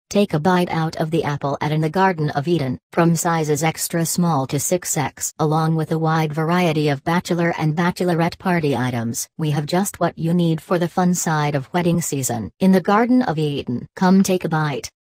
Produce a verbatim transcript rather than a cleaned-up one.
Take a bite out of the apple at in the Garden of Eden, from sizes extra small to six X. Along with a wide variety of bachelor and bachelorette party items, we have just what you need for the fun side of wedding season. In the Garden of Eden. Come take a bite.